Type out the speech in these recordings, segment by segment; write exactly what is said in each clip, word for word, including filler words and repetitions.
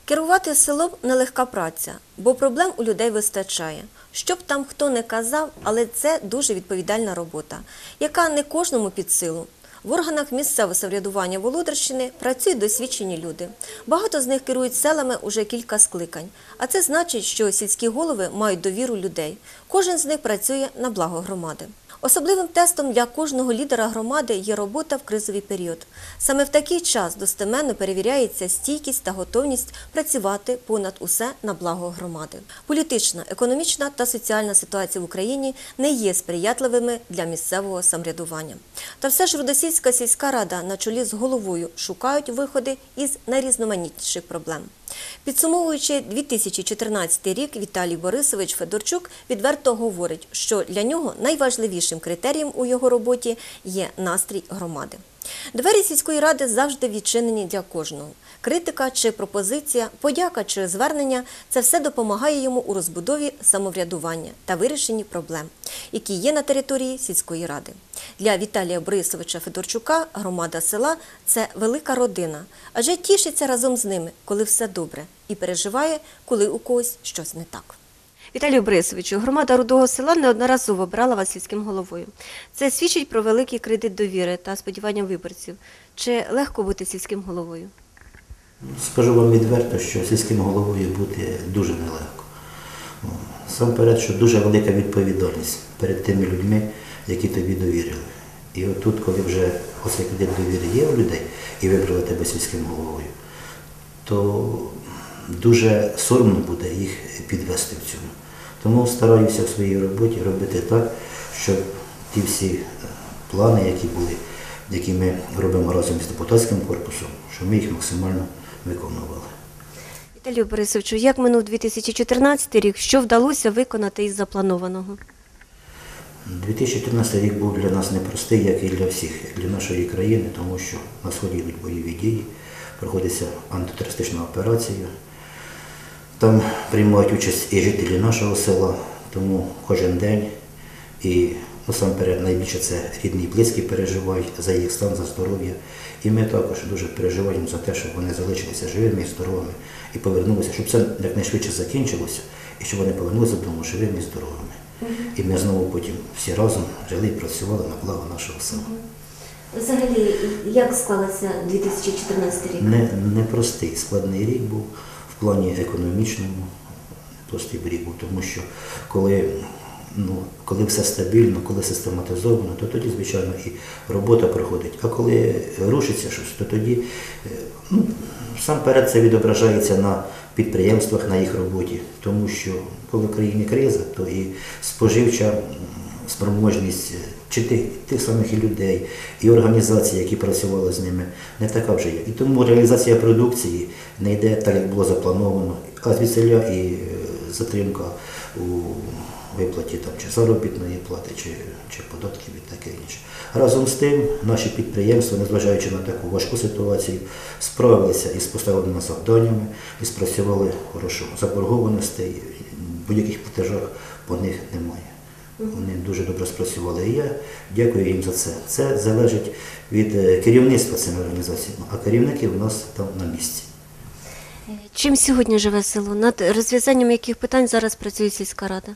Керувати селом – нелегка праця, бо проблем у людей вистачає. Що б там хто не казав, але це дуже відповідальна робота, яка не кожному під силу. В органах місцевого самоврядування Володарщини працюють досвідчені люди. Багато з них керують селами уже кілька скликань. А це значить, що сільські голови мають довіру людей. Кожен з них працює на благо громади. Особливим тестом для кожного лідера громади є робота в кризовий період. Саме в такий час достеменно перевіряється стійкість та готовність працювати понад усе на благо громади. Політична, економічна та соціальна ситуація в Україні не є сприятливими для місцевого самоврядування. Та все ж Рудосільська сільська рада на чолі з головою шукають виходи із найрізноманітніших проблем. Підсумовуючи дві тисячі чотирнадцятий рік, Віталій Борисович Федорчук відверто говорить, що для нього найважливішим критерієм у його роботі є настрій громади. Двері сільської ради завжди відчинені для кожного. Критика чи пропозиція, подяка чи звернення – це все допомагає йому у розбудові самоврядування та вирішенні проблем, які є на території сільської ради. Для Віталія Борисовича Федорчука громада села – це велика родина, адже тішиться разом з ними, коли все добре, і переживає, коли у когось щось не так. Віталію Борисовичу, громада Рудого села неодноразово брала вас сільським головою. Це свідчить про великий кредит довіри та сподівання виборців. Чи легко бути сільським головою? Скажу вам відверто, що сільським головою бути дуже нелегко. Сам перед, що дуже велика відповідальність перед тими людьми, які тобі довірили. І отут, коли вже оцей кредит довіри є у людей і вибрали тебе сільським головою, то дуже соромно буде їх підвести в цьому. Тому стараюся в своїй роботі робити так, щоб ті всі плани, які були, які ми робимо разом з депутатським корпусом, щоб ми їх максимально виконували. Віталію Борисовичу, як минув дві тисячі чотирнадцятий рік, що вдалося виконати із запланованого? дві тисячі чотирнадцятий рік був для нас непростий, як і для всіх, для нашої країни, тому що на сході йдуть бойові дії, проходиться антитерористична операція. Там приймають участь і жителі нашого села, тому кожен день і насамперед найбільше це рідні і близькі переживають за їх стан, за здоров'я. І ми також дуже переживаємо за те, щоб вони залишилися живими і здоровими і повернулися, щоб це якнайшвидше закінчилося і щоб вони повернулися додому живими і здоровими. І ми знову потім всі разом жили і працювали на благо нашого села. Взагалі, як склалося дві тисячі чотирнадцятий рік? Не, непростий, складний рік був в плані економічному, простий рік був, тому що коли, ну, коли все стабільно, коли систематизовано, то тоді, звичайно, і робота проходить. А коли рушиться щось, то тоді, ну, сам перед це відображається на підприємствах, на їх роботі, тому що коли в країні криза, то і споживча спроможність чи тих, тих самих і людей, і організацій, які працювали з ними, не така вже є. І тому реалізація продукції не йде так, як було заплановано, а звідсиля і затримка у виплаті там, чи заробітної плати, чи, чи податків і таке інше. Разом з тим, наші підприємства, незважаючи на таку важку ситуацію, справилися із поставленими завданнями і спрацювали хорошо. Заборгованостей, будь-яких платежах по них немає. Вони дуже добре спрацювали. І я дякую їм за це. Це залежить від керівництва цими організаціями, а керівники у нас там на місці. Чим сьогодні живе село? Над розв'язанням яких питань зараз працює сільська рада?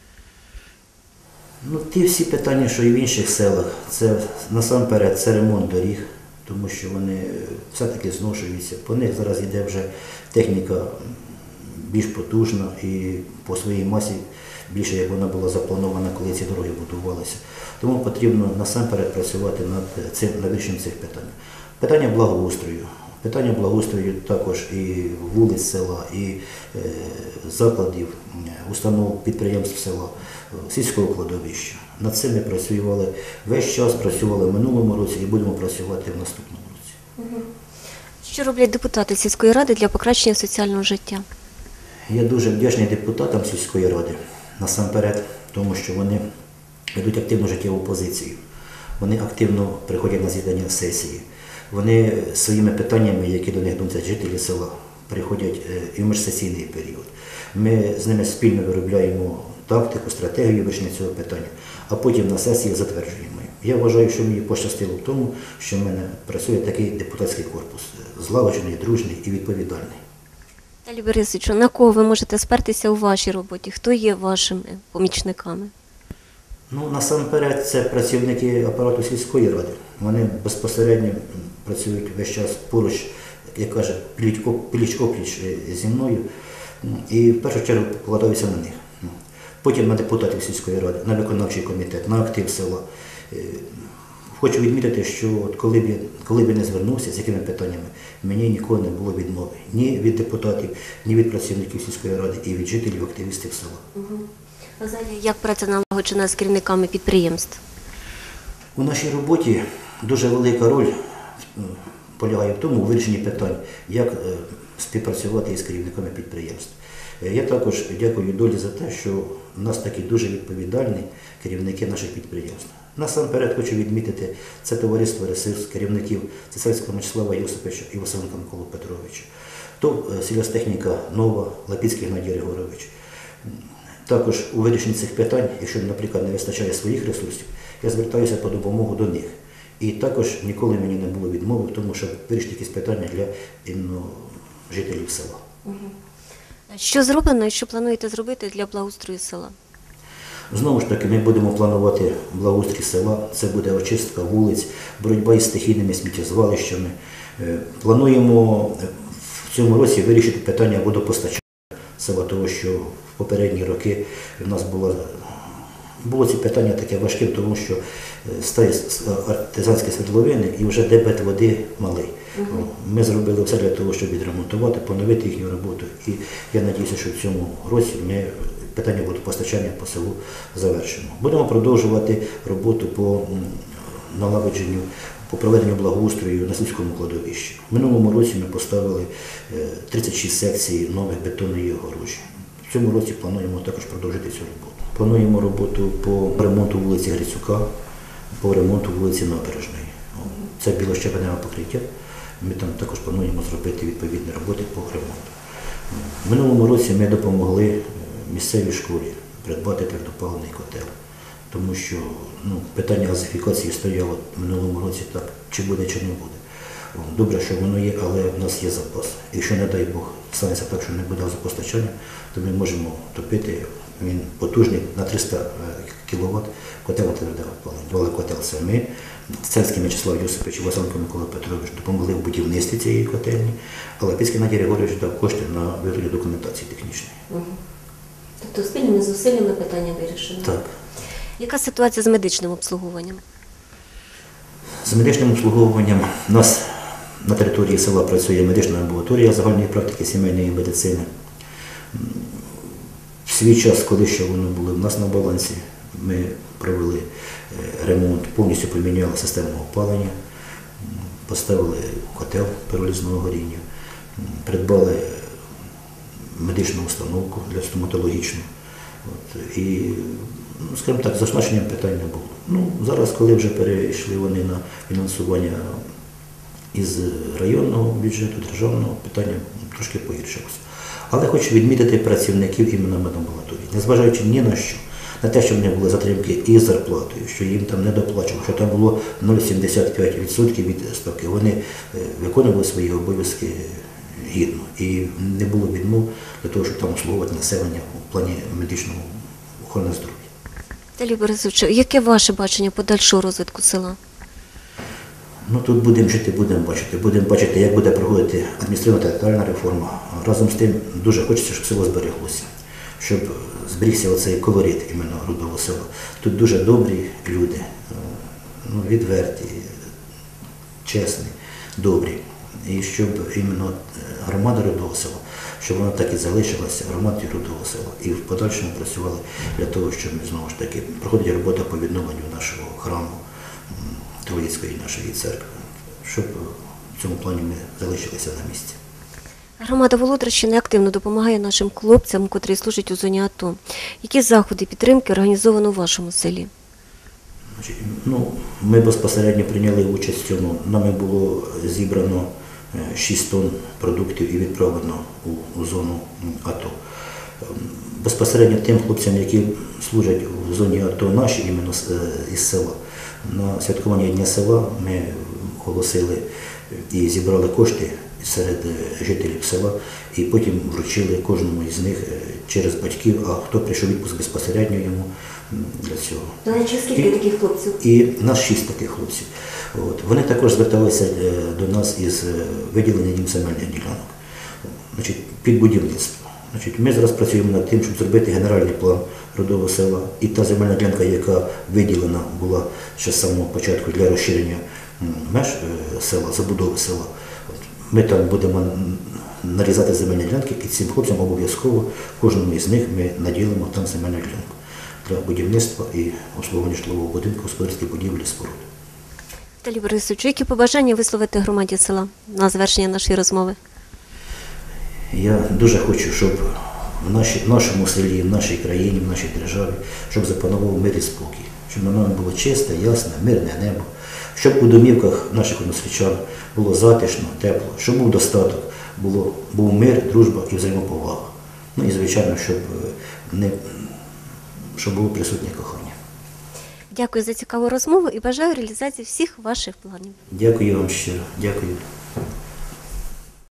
Ну, ті всі питання, що і в інших селах, це насамперед це ремонт доріг, тому що вони все-таки зношуються. По них зараз йде вже техніка більш потужна і по своїй масі більше, як вона була запланована, коли ці дороги будувалися. Тому потрібно насамперед працювати над цим, над вирішенням цих питань. Питання благоустрою. Питання благоустрою також і вулиць села, і е, закладів, установ, підприємств села, сільського кладовища. Над цим ми працювали весь час, працювали в минулому році і будемо працювати в наступному році. Що роблять депутати сільської ради для покращення соціального життя? Я дуже вдячний депутатам сільської ради, насамперед, тому що вони ведуть активну життєву позицію. Вони активно приходять на засідання сесії. Вони своїми питаннями, які до них доносять жителі села, приходять і в міжсесійний період. Ми з ними спільно виробляємо тактику, стратегію вирішення цього питання, а потім на сесії затверджуємо. Я вважаю, що мені пощастило в тому, що в мене працює такий депутатський корпус, злагоджений, дружний і відповідальний. Віталій Борисович, на кого ви можете спертися у вашій роботі? Хто є вашими помічниками? Ну, насамперед, це працівники апарату сільської ради. Вони безпосередньо працюють весь час поруч, як каже, пліч-опліч зі мною. І в першу чергу покладаюся на них. Потім на депутатів сільської ради, на виконавчий комітет, на актив села. Хочу відмітити, що от коли б я, коли б я не звернувся з якими питаннями, мені ніколи не було відмови. Ні від депутатів, ні від працівників сільської ради і від жителів, активістів села. Угу. Взагалі, як праця налагоджена з керівниками підприємств? У нашій роботі дуже велика роль полягає в тому, у вирішенні питань, як співпрацювати із керівниками підприємств. Я також дякую долі за те, що в нас такі дуже відповідальні керівники наших підприємств. Насамперед хочу відмітити, це товариство «Ресурс», керівників Цесарського Мячеслава Йосиповича і Василенка Миколи Петровича, то сільгосптехніка «Нова», Лапіцький Геннадій Григорович. Також у вирішенні цих питань, якщо, наприклад, не вистачає своїх ресурсів, я звертаюся по допомогу до них. І також ніколи мені не було відмови в тому, щоб вирішити якісь питання для іменно жителів села. Що зроблено і що плануєте зробити для благоустрою села? Знову ж таки, ми будемо планувати благоустрій села, це буде очистка вулиць, боротьба із стихійними сміттєзвалищами. Плануємо в цьому році вирішити питання водопостачання села, тому що в попередні роки в нас було, було ці питання таке важке, тому що стає артизанські свердловини і вже дебет води малий. Угу. Ми зробили все для того, щоб відремонтувати, поновити їхню роботу. І я сподіваюся, що в цьому році ми питання водопостачання по селу завершимо. Будемо продовжувати роботу по налагодженню, по проведенню благоустрою на сільському кладовищі. В минулому році ми поставили тридцять шість секцій нових бетонної огорожі. В цьому році плануємо також продовжити цю роботу. Плануємо роботу по ремонту вулиці Грицюка, по ремонту вулиці Набережної. Це білощебеневе покриття. Ми там також плануємо зробити відповідні роботи по ремонту. В минулому році ми допомогли місцевій школі придбати твердопаливний котел, тому що ну, питання газифікації стояло в минулому році так, чи буде, чи не буде. Добре, що воно є, але в нас є запас. Якщо, не дай Бог, станеться так, що не буде газопостачання, то ми можемо топити, він потужний на триста кіловат котел твердого опалення. Але котел це ми, Цесарський Мячеслав Йосипович і Василенко Микола Петрович допомогли в будівництві цієї котельні, а Лапіцький Геннадій Григорович дав кошти на виготовлення документації технічної. Угу. Тобто спільними зусиллями питання вирішено? Так. Яка ситуація з медичним обслуговуванням? З медичним обслуговуванням у нас на території села працює медична амбулаторія загальної практики сімейної медицини. В свій час, коли ще воно було в нас на балансі, ми провели ремонт, повністю поміняли систему опалення, поставили котел пиролізного горіння, придбали медичну установку для стоматологічну. От, і, ну, скажімо так, з оснащенням питань не було. Ну, зараз, коли вже перейшли вони на фінансування із районного бюджету, державного, питання трошки погіршилося. Але хочу відмітити працівників іменно медамбулаторії, незважаючи ні на що, на те, що в них були затримки із зарплатою, що їм там не доплачували, що там було нуль цілих сімдесят п'ять відсотків від ставки, вони виконували свої обов'язки гідно. І не було відмов для того, щоб там обслуговувати населення в плані медичного охорони здоров'я. Віталій Борисович, яке ваше бачення подальшого розвитку села? Ну, тут будемо жити, будемо бачити. Будемо бачити, як буде проходити адміністративно-територіальна реформа. Разом з тим дуже хочеться, щоб село збереглося, щоб зберігся оцей колорит іменно Рудового села. Тут дуже добрі люди, ну, відверті, чесні, добрі. І щоб іменно громада Рудового села, щоб вона так і залишилася громадою Рудового села. І в подальшому працювали для того, щоб ми знову ж таки проходить робота по відновленню нашого храму, Троїцької нашої церкви, щоб в цьому плані ми залишилися на місці. Громада Володарщини активно допомагає нашим хлопцям, котрі служать у зоні АТО. Які заходи підтримки організовано у вашому селі? Значить, ну, ми безпосередньо прийняли участь в цьому. Нами було зібрано шість тонн продуктів і відправлено у, у зону АТО. Безпосередньо тим хлопцям, які служать в зоні АТО наші, іменно із села, на святкування Дня села ми оголосили і зібрали кошти серед е, жителів села, і потім вручили кожному із них е, через батьків, а хто прийшов у відпуск безпосередньо йому м, для цього. До речі, скільки таких хлопців? І нас шість таких хлопців. От. Вони також зверталися е, до нас із е, виділенням їм земельних ділянок, значить, під будівництво. Значить, ми зараз працюємо над тим, щоб зробити генеральний план родового села. І та земельна ділянка, яка виділена була ще з самого початку для розширення м, меж е, села, забудови села, от, ми там будемо м, нарізати земельні ділянки, і цим хлопцям обов'язково кожному із них ми наділимо там земельну ділянку для будівництва і обслуговування житлового будинку, господарських будівель і споруд. Віталій Борисович, які побажання висловити громаді села на завершення нашої розмови? Я дуже хочу, щоб в, нашій, в нашому селі, в нашій країні, в нашій державі, щоб запанував мир і спокій, щоб на нами було чисте, ясне, мирне небо, щоб у домівках наших односельчан було затишно, тепло, щоб був достаток, було, був мир, дружба і взаємоповага. Ну і, звичайно, щоб, не, щоб було присутнє кохання. Дякую за цікаву розмову і бажаю реалізації всіх ваших планів. Дякую вам щиро. Дякую.